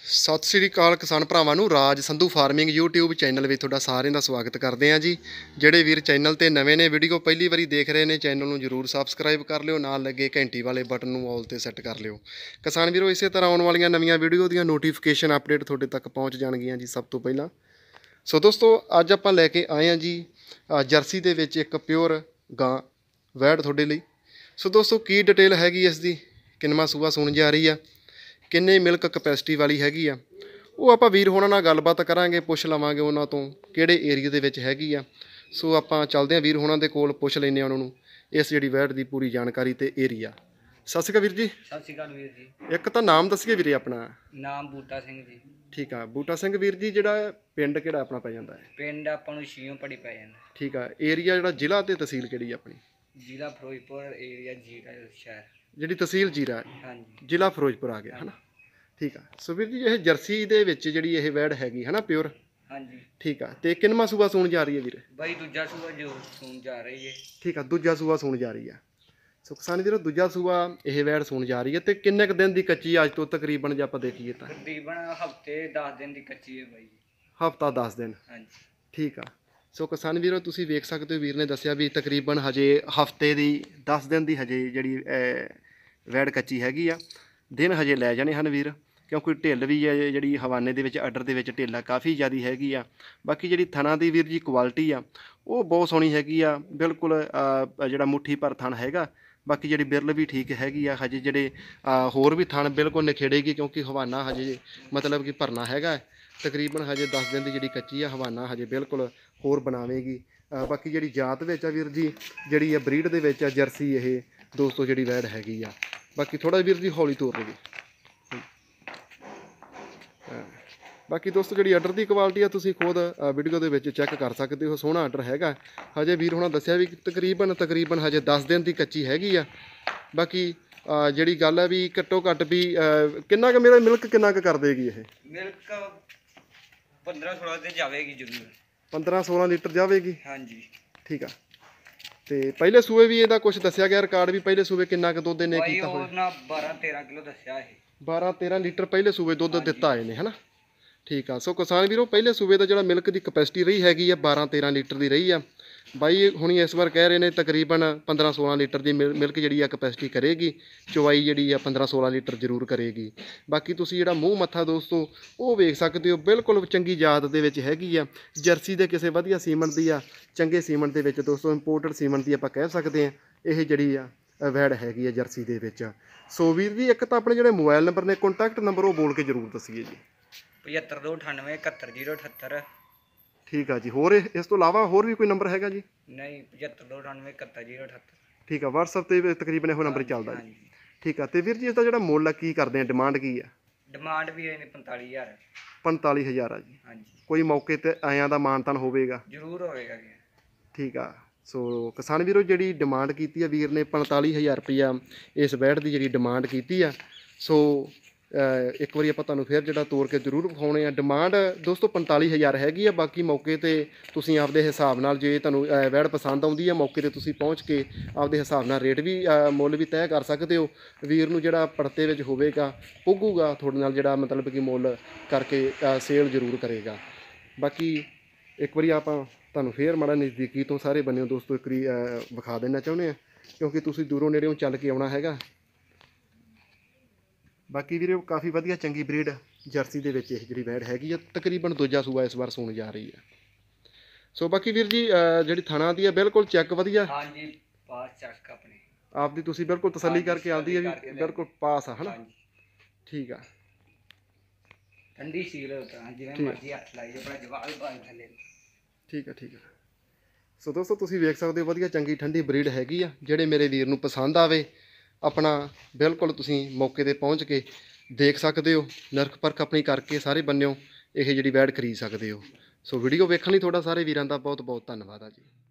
ਸਤਿ ਸ੍ਰੀ ਅਕਾਲ ਕਿਸਾਨ ਭਰਾਵਾਂ ਨੂੰ। Raj Sandhu farming YouTube channel ਵਿੱਚ ਤੁਹਾਡਾ ਸਾਰਿਆਂ ਦਾ ਸਵਾਗਤ ਕਰਦੇ ਹਾਂ ਜੀ। ਜਿਹੜੇ ਵੀਰ ਚੈਨਲ ਤੇ ਨਵੇਂ ਨੇ, ਵੀਡੀਓ ਪਹਿਲੀ ਵਾਰੀ ਦੇਖ ਰਹੇ ਨੇ, ਚੈਨਲ ਨੂੰ ਜਰੂਰ ਸਬਸਕ੍ਰਾਈਬ ਕਰ ਲਿਓ, ਨਾਲ ਲੱਗੇ ਘੰਟੀ ਵਾਲੇ ਬਟਨ ਨੂੰ ਆਲ ਤੇ ਸੈੱਟ ਕਰ ਲਿਓ। ਕਿਸਾਨ ਵੀਰੋ, ਇਸੇ ਤਰ੍ਹਾਂ ਆਉਣ ਵਾਲੀਆਂ ਨਵੀਆਂ ਵੀਡੀਓ ਦੀਆਂ ਨੋਟੀਫਿਕੇਸ਼ਨ ਅਪਡੇਟ ਤੁਹਾਡੇ ਤੱਕ ਪਹੁੰਚ ਜਾਣਗੀਆਂ ਜੀ ਸਭ ਤੋਂ ਪਹਿਲਾਂ। ਸੋ ਦੋਸਤੋ, ਅੱਜ ਆਪਾਂ ਲੈ ਕੇ ਆਏ ਹਾਂ ਜੀ ਜਰਸੀ ਦੇ ਵਿੱਚ ਇੱਕ ਪਿਓਰ ਗਾਂ ਵੈੜ ਤੁਹਾਡੇ ਲਈ। ਸੋ ਦੋਸਤੋ, ਕੀ ਡਿਟੇਲ ਹੈਗੀ ਇਸ ਦੀ, ਕਿੰਨਵਾਂ ਸੂਆ ਸੂਣ ਜਾ ਰਹੀ ਆ, ਕਿੰਨੇ ਮਿਲਕ ਕਪੈਸਿਟੀ ਵਾਲੀ ਹੈਗੀ ਆ, ਉਹ ਆਪਾਂ ਵੀਰ ਹੋਣਾ ਨਾਲ ਗੱਲਬਾਤ ਕਰਾਂਗੇ, ਪੁੱਛ ਲਵਾਂਗੇ ਉਹਨਾਂ ਤੋਂ ਕਿਹੜੇ ਏਰੀਆ ਦੇ ਵਿੱਚ ਹੈਗੀ ਆ। ਸੋ ਆਪਾਂ ਚੱਲਦੇ ਹਾਂ ਵੀਰ ਹੋਣਾ ਦੇ ਕੋਲ, ਪੁੱਛ ਲੈਂਦੇ ਹਾਂ ਉਹਨਾਂ ਨੂੰ ਇਸ ਜਿਹੜੀ ਵੈੜ ਦੀ ਪੂਰੀ ਜਾਣਕਾਰੀ ਤੇ ਏਰੀਆ। ਸਤਿ ਸ਼੍ਰੀ ਅਕਾਲ ਵੀਰ ਜੀ। ਸਤਿ ਸ਼੍ਰੀ ਅਕਾਲ ਵੀਰ ਜੀ। ਇੱਕ ਤਾਂ ਨਾਮ ਦੱਸੀਏ ਵੀਰੇ ਆਪਣਾ। ਨਾਮ ਬੂਟਾ ਸਿੰਘ ਜੀ। ਠੀਕ ਆ, ਬੂਟਾ ਸਿੰਘ ਵੀਰ ਜੀ। ਜਿਹੜਾ ਪਿੰਡ ਕਿਹੜਾ ਆਪਣਾ ਪੈ ਜਾਂਦਾ ਹੈ? ਪਿੰਡ ਆਪਾਂ ਨੂੰ ਛੀਓਂ ਪੜੀ ਪੈ ਜਾਂਦਾ। ਠੀਕ ਆ, ਏਰੀਆ ਜਿਹੜਾ ਜ਼ਿਲ੍ਹਾ ਤੇ ਤਹਿਸੀਲ ਕਿਹੜੀ ਆਪਣੀ? ਜ਼ਿਲ੍ਹਾ ਫਿਰੋਜ਼ਪੁਰ, ਏਰੀਆ ਜੀਰਾ ਸ਼ਹਿਰ। ਜਿਹੜੀ ਤਹਿਸੀਲ ਜੀਰਾ ਹੈ, ਹਾਂਜੀ, ਜ਼ਿਲ੍ਹਾ ਫਿਰੋਜ਼ਪੁਰ ਆ ਗਿਆ, ਹਨਾ। ਠੀਕ ਆ। ਸੋ ਵੀਰ ਜੀ, ਇਹ ਜਰਸੀ ਦੇ ਵਿੱਚ ਜਿਹੜੀ ਇਹ ਵੈੜ ਹੈਗੀ ਹਨਾ, ਪਿਓਰ। ਹਾਂਜੀ। ਠੀਕ ਆ, ਤੇ ਕਿੰਨਵਾਂ ਸੂਆ ਸੂਣ ਜਾ ਰਹੀ ਹੈ ਵੀਰੇ? ਬਾਈ ਦੂਜਾ ਸੂਆ ਜੋ ਸੂਣ ਜਾ ਰਹੀ ਹੈ। ਠੀਕ ਆ, ਦੂਜਾ ਸੂਆ ਸੂਣ ਜਾ ਰਹੀ ਆ। ਸੋ ਕਿਸਾਨ ਵੀਰੋ, ਦੂਜਾ ਸੂਆ ਇਹ ਵੈੜ ਸੂਣ ਜਾ ਰਹੀ ਹੈ। ਤੇ ਕਿੰਨੇ ਕੁ ਦਿਨ ਦੀ ਕੱਚੀ ਅੱਜ ਤੋਂ ਤਕਰੀਬਨ, ਜੇ ਆਪਾਂ ਦੇਖੀਏ ਤਾਂ? ਤਕਰੀਬਨ ਹਫਤੇ 10 ਦਿਨ ਦੀ ਕੱਚੀ ਹੈ ਬਾਈ। ਹਫਤਾ 10 ਦਿਨ। ਹਾਂਜੀ। ਠੀਕ ਆ। ਸੋ ਕਿਸਾਨ ਵੀਰੋ, ਤੁਸੀਂ ਵੇਖ ਸਕਦੇ ਹੋ, ਵੀਰ ਨੇ ਦੱਸਿਆ ਵੀ ਤਕਰੀਬਨ ਹਜੇ ਹਫਤੇ ਦੀ 10 ਦਿਨ ਦੀ ਹਜੇ ਜਿਹੜੀ ਵੈੜ ਕੱਚੀ ਹੈਗੀ ਆ। ਦਿਨ ਹਜੇ ਲੈ ਜਾਣੇ ਹਨ ਵੀਰ, ਕਿਉਂਕਿ ਢਿੱਲ ਵੀ ਹੈ ਜਿਹੜੀ ਹਵਾਨੇ ਦੇ ਵਿੱਚ, ਆਰਡਰ ਦੇ ਵਿੱਚ ਢਿੱਲ ਕਾਫੀ ਜ਼ਿਆਦਾ ਹੈਗੀ ਆ। ਬਾਕੀ ਜਿਹੜੀ ਥਣਾ ਦੀ ਵੀਰ ਜੀ ਕੁਆਲਿਟੀ ਆ, ਉਹ ਬਹੁਤ ਸੋਹਣੀ ਹੈਗੀ ਆ। ਬਿਲਕੁਲ ਜਿਹੜਾ ਮੁੱਠੀ ਭਰ ਥਣ ਹੈਗਾ। ਬਾਕੀ ਜਿਹੜੀ ਬਿਰਲ ਵੀ ਠੀਕ ਹੈਗੀ ਆ। ਹਜੇ ਜਿਹੜੇ ਹੋਰ ਵੀ ਥਣ ਬਿਲਕੁਲ ਨਿਖੇੜੇਗੀ, ਕਿਉਂਕਿ ਹਵਾਨਾ ਹਜੇ ਮਤਲਬ ਕਿ ਭਰਨਾ ਹੈਗਾ। ਤਕਰੀਬਨ ਹਜੇ 10 ਦਿਨ ਦੀ ਜਿਹੜੀ ਕੱਚੀ ਆ, ਹਵਾਨਾ ਹਜੇ ਬਿਲਕੁਲ ਹੋਰ ਬਣਾਵੇਗੀ। ਬਾਕੀ ਜਿਹੜੀ ਜਾਤ ਵਿੱਚ ਆ ਵੀਰ ਜੀ, ਜਿਹੜੀ ਆ ਬਰੀਡ ਦੇ ਵਿੱਚ ਆ ਜਰਸੀ, ਇਹ ਦੋਸਤੋ ਜਿਹੜੀ ਵੈੜ ਹੈਗੀ ਆ। ਬਾਕੀ ਥੋੜ੍ਹਾ ਵੀਰ ਜੀ ਹੌਲੀ ਤੋਰ ਲਈਏ। ਬਾਕੀ ਦੋਸਤੋ, ਜਿਹੜੀ ਆਰਡਰ ਦੀ ਕੁਆਲਿਟੀ ਆ, ਤੁਸੀਂ ਖੁਦ ਵੀਡੀਓ ਦੇ ਵਿੱਚ ਚੈੱਕ ਕਰ ਸਕਦੇ ਹੋ। ਸੋਹਣਾ ਆਰਡਰ ਹੈਗਾ। ਹਜੇ ਵੀਰ ਹੋਣਾ ਦੱਸਿਆ ਵੀ ਤਕਰੀਬਨ ਹਜੇ 10 ਦਿਨ ਦੀ ਕੱਚੀ ਹੈਗੀ ਆ। ਬਾਕੀ ਜਿਹੜੀ ਗੱਲ ਹੈ ਵੀ ਘੱਟੋ ਘੱਟ ਵੀ ਕਿੰਨਾ ਕੁ ਮੇਰਾ ਮਿਲਕ ਕਿੰਨਾ ਕੁ ਕਰ ਦੇਗੀ ਇਹ? ਮਿਲਕ 15-16 ਤੇ ਜਾਵੇਗੀ ਜ਼ਰੂਰ। 15-16 ਲੀਟਰ ਜਾਵੇਗੀ। ਹਾਂਜੀ। ਠੀਕ ਆ। ਤੇ ਪਹਿਲੇ ਸੂਏ ਵੀ ਇਹਦਾ ਕੁਝ ਦੱਸਿਆ ਗਿਆ ਰਿਕਾਰਡ ਵੀ? ਪਹਿਲੇ ਸੂਏ ਕਿੰਨਾ ਕੁ ਦੁੱਧ ਇਹਨੇ ਕੀਤਾ ਹੋਇਆ? ਉਹਨਾਂ 12-13 ਕਿਲੋ ਦੱਸਿਆ ਇਹ। 12-13 ਲੀਟਰ ਪਹਿਲੇ ਸੂਏ ਦੁੱਧ ਦਿੱਤਾ ਆਏ ਨੇ, ਹਨਾ। ਠੀਕ ਆ। ਸੋ ਕਿਸਾਨ ਵੀਰੋ, ਪਹਿਲੇ ਸੂਬੇ ਦਾ ਜਿਹੜਾ ਮਿਲਕ ਦੀ ਕਪੈਸਿਟੀ ਰਹੀ ਹੈਗੀ ਆ 12-13 ਲੀਟਰ ਦੀ ਰਹੀ ਆ। ਬਾਈ ਹੁਣੀ ਇਸ ਵਾਰ ਕਹਿ ਰਹੇ ਨੇ ਤਕਰੀਬਨ 15-16 ਲੀਟਰ ਦੀ ਮਿਲਕ ਜਿਹੜੀ ਆ ਕਪੈਸਿਟੀ ਕਰੇਗੀ। ਚਵਾਈ ਜਿਹੜੀ ਆ 15-16 ਲੀਟਰ ਜ਼ਰੂਰ ਕਰੇਗੀ। ਬਾਕੀ ਤੁਸੀਂ ਜਿਹੜਾ ਮੂੰਹ ਮੱਥਾ ਦੋਸਤੋ ਉਹ ਵੇਖ ਸਕਦੇ ਹੋ, ਬਿਲਕੁਲ ਚੰਗੀ ਜਾਤ ਦੇ ਵਿੱਚ ਹੈਗੀ ਆ। ਜਰਸੀ ਦੇ ਕਿਸੇ ਵਧੀਆ ਸੀਮਨ ਦੀ ਆ, ਚੰਗੇ ਸੀਮਨ ਦੇ ਵਿੱਚ ਦੋਸਤੋ, ਇੰਪੋਰਟਡ ਸੀਮਨ ਦੀ ਆਪਾਂ ਕਹਿ ਸਕਦੇ ਹਾਂ ਇਹ ਜਿਹੜੀ ਆ ਵੈੜ ਹੈਗੀ ਆ ਜਰਸੀ ਦੇ ਵਿੱਚ। ਸੋ ਵੀਰ ਜੀ, ਇੱਕ ਤਾਂ ਆਪਣੇ ਜਿਹੜੇ ਮੋਬਾਈਲ ਨੰਬਰ ਨੇ, ਕੰਟੈਕਟ ਨੰਬਰ, ਉਹ ਬੋਲ ਕੇ ਜ਼ਰੂਰ ਦੱਸੀਏ ਜੀ। 7598 71078। ਠੀਕ ਆ ਜੀ। ਹੋਰ ਇਸ ਤੋਂ ਇਲਾਵਾ ਹੋਰ ਵੀ ਕੋਈ ਨੰਬਰ ਹੈਗਾ ਜੀ? ਨਹੀਂ, 7598 71078। ਠੀਕ ਆ। WhatsApp ਤੇ ਤਕਰੀਬਨ ਇਹੋ ਨੰਬਰ ਚੱਲਦਾ ਜੀ। ਠੀਕ ਆ। ਤੇ ਵੀਰ ਜੀ, ਇਸ ਦਾ ਜਿਹੜਾ ਮੁੱਲ ਆ ਕੀ ਕਰਦੇ ਆ, ਡਿਮਾਂਡ ਕੀ ਆ? ਡਿਮਾਂਡ ਵੀ ਹੈ 45,000। 45,000 ਆ ਜੀ। ਹਾਂਜੀ। ਕੋਈ ਮੌਕੇ ਤੇ ਆਇਆਂ ਦਾ ਮਾਨਤਾਨ ਹੋਵੇਗਾ? ਜ਼ਰੂਰ ਹੋਵੇਗਾ ਜੀ। ਠੀਕ ਆ। ਸੋ ਕਿਸਾਨ ਵੀਰੋ, ਜਿਹੜੀ ਡਿਮਾਂਡ ਕੀਤੀ ਆ ਵੀਰ ਨੇ 45,000 ਰੁਪਈਆ ਇਸ ਵੈੜ ਦੀ ਜਿਹੜੀ ਡਿਮਾਂਡ ਕੀਤੀ ਆ। ਸੋ ਇੱਕ ਵਾਰੀ ਆਪਾਂ ਤੁਹਾਨੂੰ ਫਿਰ ਜਿਹੜਾ ਤੋੜ ਕੇ ਜ਼ਰੂਰ ਵਿਖਾਉਣੇ ਆ। ਡਿਮਾਂਡ ਦੋਸਤੋ 45,000 ਹੈਗੀ ਆ। ਬਾਕੀ ਮੌਕੇ ਤੇ ਤੁਸੀਂ ਆਪਦੇ ਹਿਸਾਬ ਨਾਲ, ਜੇ ਤੁਹਾਨੂੰ ਵੈੜ ਪਸੰਦ ਆਉਂਦੀ ਆ, ਮੌਕੇ ਤੇ ਤੁਸੀਂ ਪਹੁੰਚ ਕੇ ਆਪਦੇ ਹਿਸਾਬ ਨਾਲ ਰੇਟ ਵੀ, ਮੁੱਲ ਵੀ ਤੈਅ ਕਰ ਸਕਦੇ ਹੋ। ਵੀਰ ਨੂੰ ਜਿਹੜਾ ਪੜਤੇ ਵਿੱਚ ਹੋਵੇਗਾ, ਪੁੱਗੂਗਾ ਤੁਹਾਡੇ ਨਾਲ, ਜਿਹੜਾ ਮਤਲਬ ਕਿ ਮੁੱਲ ਕਰਕੇ ਸੇਲ ਜ਼ਰੂਰ ਕਰੇਗਾ। ਬਾਕੀ ਇੱਕ ਵਾਰੀ ਆਪਾਂ ਤੁਹਾਨੂੰ ਫਿਰ ਮਾੜਾ ਨਜ਼ਦੀਕੀ ਤੋਂ ਸਾਰੇ ਬੰਨਿਓ ਦੋਸਤੋ ਇੱਕ ਵਾਰੀ ਵਿਖਾ ਦੇਣਾ ਚਾਹੁੰਦੇ ਆ, ਕਿਉਂਕਿ ਤੁਸੀਂ ਦੂਰੋਂ ਨੇੜਿਓਂ ਚੱਲ ਕੇ ਆਉਣਾ ਹੈਗਾ। ਬਾਕੀ ਵੀਰੇ, ਕਾਫੀ ਵਧੀਆ ਚੰਗੀ ਬਰੀਡ ਜਰਸੀ ਦੇ ਵਿੱਚ ਇਹ ਜਿਹੜੀ ਵੈੜ ਹੈਗੀ ਆ। ਤਕਰੀਬਨ ਦੂਜਾ ਸੂਆ ਇਸ ਵਾਰ ਸੂਣ ਜਾ ਰਹੀ ਆ। ਸੋ ਬਾਕੀ ਵੀਰ ਜੀ, ਜਿਹੜੀ ਥਣਾ ਦੀ ਆ ਬਿਲਕੁਲ ਚੈੱਕ ਵਧੀਆ। ਹਾਂਜੀ, ਪਾਸ ਚੱਕ ਆਪਣੇ ਆਪ ਦੀ ਤੁਸੀਂ ਬਿਲਕੁਲ ਤਸੱਲੀ ਕਰਕੇ ਆਉਂਦੀ ਹੈ ਵੀ ਬਿਲਕੁਲ ਪਾਸ ਆ, ਹਨਾ। ਠੀਕ ਆ। ਠੰਡੀ ਸੀਲ ਹੋਤਾ, ਜਿਵੇਂ ਮਰਜ਼ੀ ਹੱਥ ਲਾਈ ਆਪਣਾ ਜਵਾਲ ਬਾਲ ਥੱਲੇ। ਠੀਕ ਆ। ਸੋ ਦੋਸਤੋ, ਤੁਸੀਂ ਵੇਖ ਸਕਦੇ ਹੋ, ਵਧੀਆ ਚੰਗੀ ਠੰਡੀ ਬਰੀਡ ਹੈਗੀ ਆ। ਜਿਹੜੇ ਮੇਰੇ ਵੀਰ ਨੂੰ ਪਸੰਦ ਆਵੇ, ਆਪਣਾ ਬਿਲਕੁਲ ਤੁਸੀਂ ਮੌਕੇ 'ਤੇ ਪਹੁੰਚ ਕੇ ਦੇਖ ਸਕਦੇ ਹੋ, ਨਰਖ ਪਰਖ ਆਪਣੀ ਕਰਕੇ ਸਾਰੇ ਬੰਨਿਓ ਇਹ ਜਿਹੜੀ ਵੈੜ ਖਰੀਦ ਸਕਦੇ ਹੋ। ਸੋ ਵੀਡੀਓ ਵੇਖਣ ਲਈ ਤੁਹਾਡਾ ਸਾਰੇ ਵੀਰਾਂ ਦਾ ਬਹੁਤ ਬਹੁਤ ਧੰਨਵਾਦ ਆ ਜੀ।